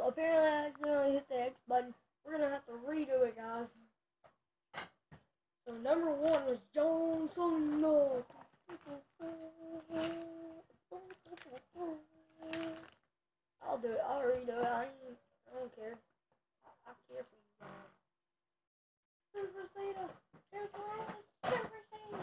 So apparently I accidentally hit the X button. We're gonna have to redo it, guys. So number 1 was John Cena. I'll do it. I'll redo it. I don't care. I care for you guys. Super Cena. Here's what Super Cena.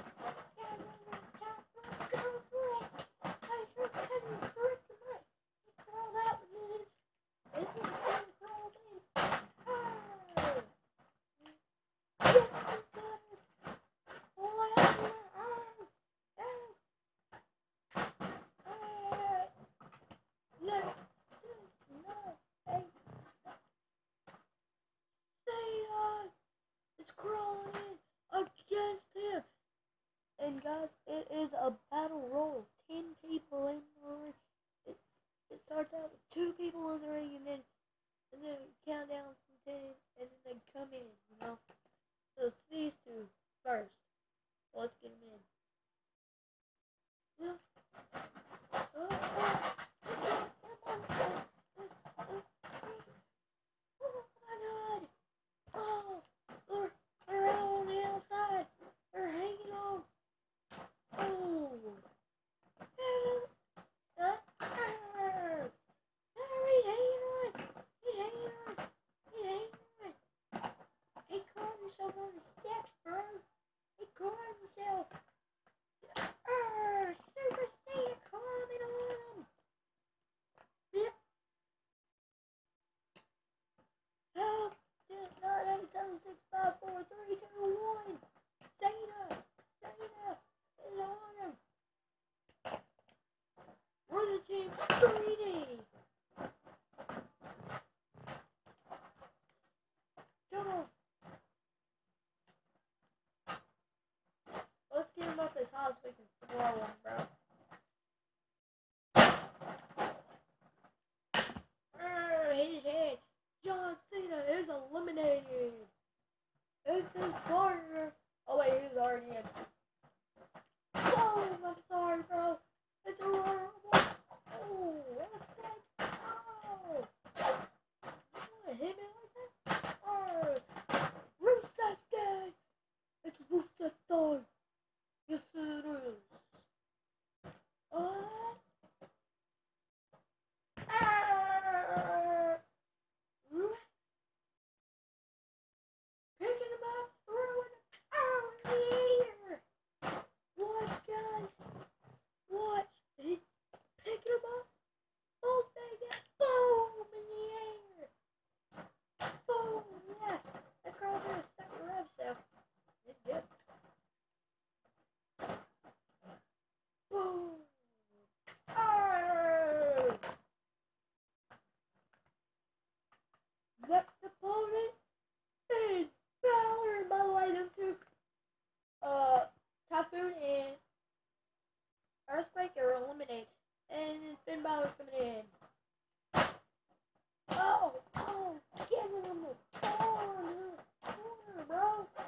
Go for it. I sure couldn't trick the mic. All that is. This is the same crawl thing. It's crawling in against him. And guys, it is a battle roll. 10 people in the ring. It starts out with 2 people in the ring, and then count down from 10, and then they come in, you know. So it's these 2 first. Let's get them in. Yeah. Oh my God. Oh, they're out on the outside. They're hanging on. Oh. He's hanging on. He's hanging on. He's hanging on. He caught himself on the steps, bro. He caught himself. Super Saiyan climbing on him. Yep. Help. 9, 8, 7, 6, 5, 4, 3, 2, 1. Cena is on him. We're the team 3D. Come on. Let's get him up as high as we can throw him, bro. Hit his head. John Cena is eliminated. It's his partner. Oh wait, he was already in. Whoa, I'm sorry, bro. It's a royal rumble. Oh, that's bad. Oh. You wanna hit me like that? Oh. Rusev Day. It's Rusev time. Yes, it is. Picking him up, throwing him out in the air. Watch, guys. Watch. He's picking him up. Both back up. Boom in the air. Boom. Yeah. That girl did a second rev stuff. It's good. Boom. Oh. Next opponent. Finn Balor. By the way, them 2 Typhoon and Earthquake are eliminated. And then Finn Balor's coming in. Oh, get him in the corner, bro.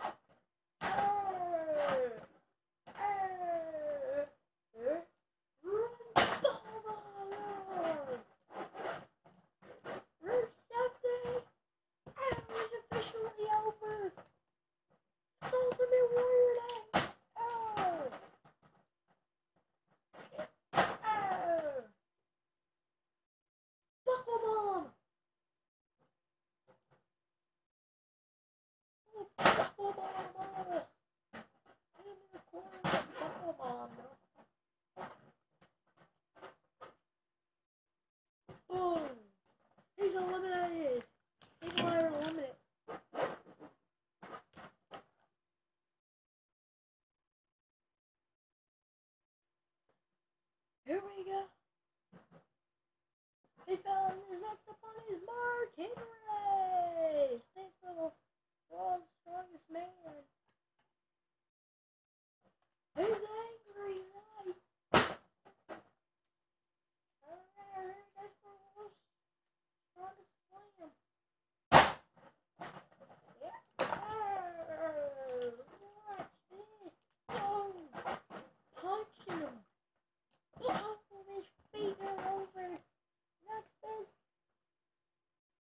Rusev Day is officially over. It's Ultimate Warrior Day. Buckle bomb. Buckle bomb. Hit him in the corner with buckle bomb, bro. Boom. He's eliminated. He's eliminated. Here we go. He found his next opponent is Mark Henry. Thanks for the world's strongest man. He's angry, right? That's the world's strongest slam. Yeah. Watch this. Oh, punching him. Oh, his feet are over. Next is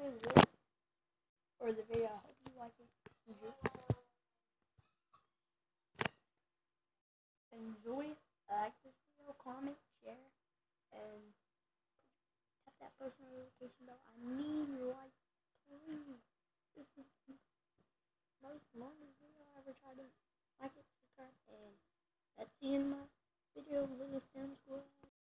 is it for the video. I hope you like it. Enjoy. Like this video, comment, share, and tap that post notification bell. I need your like, please. This is the most longest video I ever tried to like it, subscribe, and that's the end of my video. Little Film Squad.